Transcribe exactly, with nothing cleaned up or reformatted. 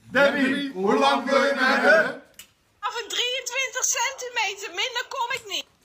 Debbie, hoe lang wil je me hebben? Af een drieëntwintig centimeter, minder kom ik niet.